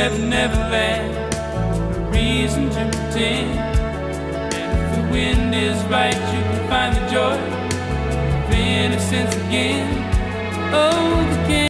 never, never lack a reason to pretend. And if the wind is right, you can find the joy of innocence again. Oh, the